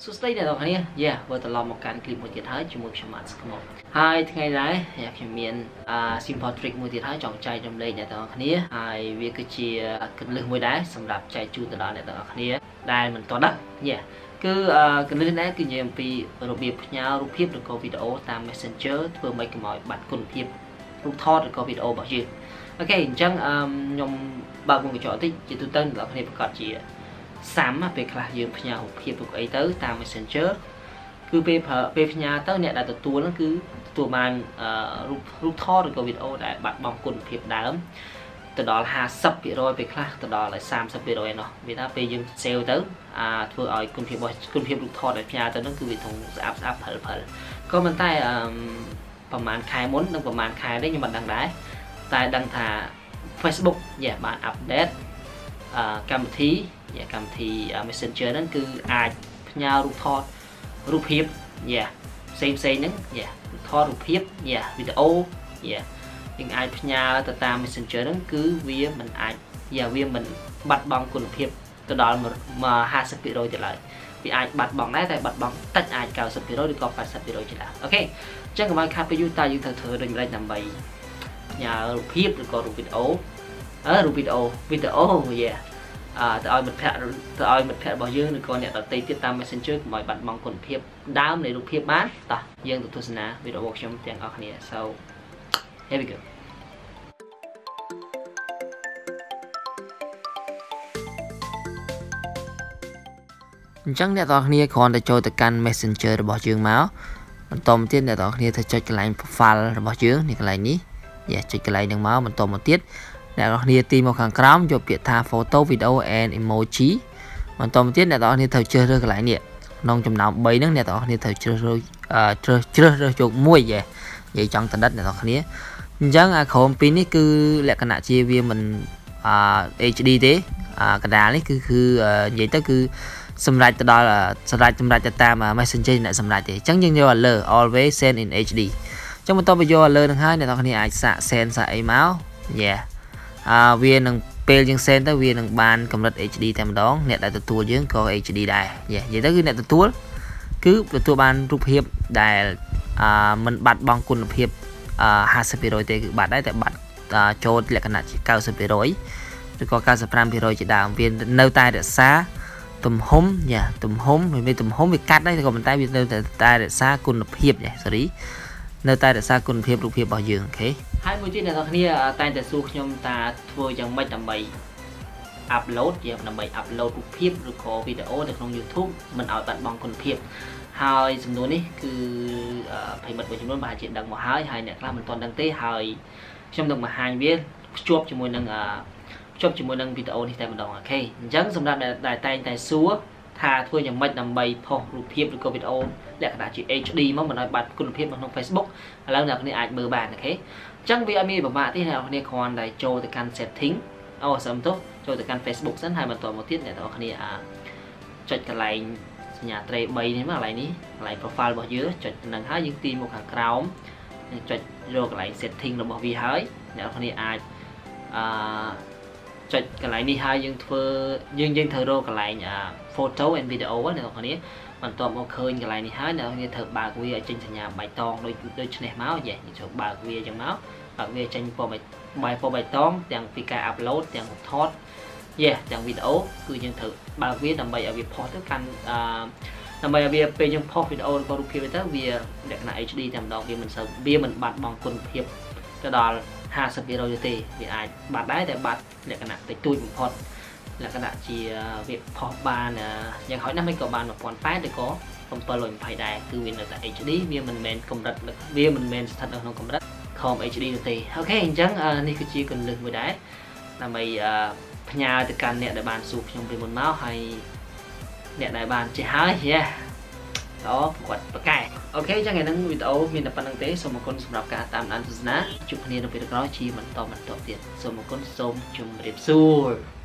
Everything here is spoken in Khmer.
សួស្តីអ្នកនរគ្នាវិលត្រឡប់មកកាន់คลิปមួយទៀតហើយជាមួយខ្ញុំបាទសកុមហើយថ្ងៃនេះខ្ញុំមាន simple trick មួយទៀតហើយចង់ចែករំលែកអ្នកនរគ្នាហើយវាគឺជាគន្លឹះមួយដែរសម្រាប់ចែកជូនទៅដល់អ្នកនរគ្នាដែលមិនទាន់ដឹងគឺគន្លឹះនេះគឺនិយាយអំពីរបៀបផ្ញើរូបភាពឬក៏វីដេអូតាម Messenger ធ្វើម៉េចកុំឲ្យបាត់គុណភាពរូបថតឬក៏វីដេអូរបស់យើងអូខេអញ្ចឹងខ្ញុំបើកមុខកញ្ចក់បន្តិចជាទូទៅអ្នកនរគ្នាប្រកាសជាសាំពេលខ្លះយើងផ្ញើរូបភាពអីទៅតាម Messenger គឺពេលផ្ញើទៅអ្នកដែលទទួលហ្នឹងគឺទទួលបានរូបថតឬក៏វីដេអូដែលបាត់បង់គុណភាពដើមទៅដល់ 50% ពេលខ្លះទៅដល់ 30% ឯណោះវាថាពេលយើង save ទៅធ្វើឲ្យគុណភាពរូបថតដែលផ្ញើទៅហ្នឹងគឺវាធំស្អាតផលក៏ប៉ុន្តែប្រហែលខែមុននិងប្រហែលខែនេះខ្ញុំមិនដឹងដែរតែដឹងថា Facebook បាន update កម្មវិធីMessenger ហ្នឹងគឺអាចផ្ញើរូបថតរូបភាពផ្សេងហ្នឹងថតរូបភាពវីដេអូយើងអាចផ្ញើទៅតាម Messenger ហ្នឹងគឺវាមិនអាចវាមិនបាត់បង់គុណភាពទៅដល់ 50% ទៀតឡើយវាអាចបាត់បង់ដែរតែបាត់បង់តិចអាច 90% ឬក៏ 80% ជាដើមអូខេអញ្ចឹងកុំឲ្យខាត់ពេលយូរតើយើងត្រូវធ្វើដូចម្តេចដើម្បីផ្ញើរូបភាពឬក៏រូបវីដេអូទៅឲ្យមិត្តភ័ក្តិរបស់យើងឬក៏អ្នកដទៃទៀតតាម Messenger កុំឲ្យបាត់បង់គុណភាពដើមនៃរូបភាពបានតោះយើងទៅទស្សនាវីដេអូរបស់ខ្ញុំទាំងអស់គ្នា so here we go អញ្ចឹងអ្នកទាំងអស់គ្នាគ្រាន់តែចូលទៅកាន់ Messenger របស់យើងមកបន្តមកទៀតអ្នកទាំងអស់គ្នាទៅចុចកន្លែង profile របស់យើងនេះកន្លែងនេះចុចកន្លែងហ្នឹងមកបន្តមកទៀតអ្នកនរគ្នាទីមកខាងក្រោមយកពាក្យថា photo video and emoji បន្តមកទៀតអ្នកនរគ្នាត្រូវជ្រើសរើសកន្លែងនេះក្នុងចំណោម3ហ្នឹងអ្នកនរគ្នាត្រូវជ្រើសរើសយកមួយនិយាយចង់តដិតអ្នកនរគ្នាអញ្ចឹងក្រុមពីរនេះគឺលក្ខណៈជាវាមិនHD ទេកណ្ដាលនេះគឺនិយាយទៅគឺសម្រាប់ទៅដល់សម្រាប់ទៅតាម Messenger អ្នកសម្រាប់ទេអញ្ចឹងយើងយក alert always send in HD អញ្ចឹងបន្ទាប់ពីយក alert នឹងហើយអ្នកនរគ្នាអាចសាក send សាកអីមកវានឹងពេលយើង send ទៅវានឹងបានកម្រិត HD តែម្ដងអ្នកដែលទទួលយើងក៏ HD ដែរនិយាយទៅគឺអ្នកទទួលបានរូបភាពដែលមិនបាត់បង់គុណភាព 50% ទេគឺបាត់ដែរតែបាត់ចូលលក្ខណៈជា 90% ឬក៏ 95% ជាដើមវានៅតែរក្សាទំហំវាកាត់ដែរក៏ប៉ុន្តែវានៅតែរក្សាគុណភាពនៅតែរក្សាគុណភាពរូបភាពរបស់យើងអូខេហើយមួយទៀតអ្នកនរគ្នាតែងតែសួរខ្ញុំថាធ្វើយ៉ាងម៉េចដើម្បី upload រូបភាពឬក៏វីដេអូនៅក្នុង YouTube មិនឲ្យបាត់បង់គុណភាពហើយសំណួរនេះគឺប្រិមិត្តមួយចំនួនប្រហែលជាដឹងមកហើយអ្នកខ្លះមិនទាន់ដឹងទេហើយខ្ញុំនឹងបង្ហាញវាភ្ជាប់ជាមួយនឹងវីដេអូនេះតែម្ដងអូខេអញ្ចឹងសម្រាប់ដែលតែងតែសួរថាធ្វើយ៉ាងម៉េចដើម្បីផុសរូបភាពឬក៏វីដេអូលក្ខណៈជា HD មកមិនឲ្យបាត់គុណភាពនៅក្នុង Facebook ឥឡូវអ្នកគ្នាអាចមើលបានអូខេអញ្ចឹងវាអត់មានពិបាកទេអ្នកគ្នាគ្រាន់តែចូលទៅកាន់ setting ចូលទៅកាន់ Facebook សិនហើយបន្តមកទៀតអ្នកទាំងអស់គ្នាចុចកន្លែងសញ្ញាត្រី3នេះមកកន្លែងនេះកន្លែង profile របស់យើងចុចនឹងហើយយើងទីមកខាងក្រោមចុចរកកន្លែង setting របស់វាហើយអ្នកទាំងអស់គ្នាអាចចុចកន្លែងនេះហើយយើងត្រូវរកកន្លែង photo and video អ្នកទាំងអស់គ្នាបន្ទាប់មកឃើញកន្លែងនេះហើយអ្នកទាំងអស់គ្នាត្រូវបើកវាឲ្យចេញសញ្ញាបៃតងដូចនេះមកយើងត្រូវបើកវាអញ្ចឹងមកបើកវាចេញពណ៌បៃតងទាំងពីការ upload ទាំងថតទាំងវីដេអូគឺយើងត្រូវបើកវាដើម្បីឲ្យវាផុសទៅកាន់ដើម្បីឲ្យវាពេលយើងផុសវីដេអូឬក៏រូបភាពទៅវាលក្ខណៈ HD តែម្ដងវាមិនបាត់បង់គុណភាពទៅដល់ 50% ទេវាអាចបាត់ដែរតែបាត់លក្ខណៈតិចតួចបំផុតលក្ខណៈជាវាផុសបានយ៉ាងហោចណាស់មិនក៏បាន1080ឬក៏720ដែរគឺវានៅតែ HD វាមិនមែនកម្រិតវាមិនមែនស្ថិតនៅក្នុងកម្រិតខំ HD ទេអូខេអញ្ចឹងនេះគឺជាគន្លឹះមួយដែរដើម្បីផ្ញើទៅកាន់អ្នកដែលបានសួរខ្ញុំពីមុនមកហើយអ្នកដែលបានចេះហើយគាត់ប្រកែអូខេអញ្ចឹងថ្ងៃនេះវីដេអូមានតែប៉ុណ្្នឹងទេសូមអរគុណសម្រាប់ការតាមដានទស្សនាជួបគ្នានៅពេលក្រោយជាបន្តទៀតសូមអរគុណសូមជម្រាបសួរ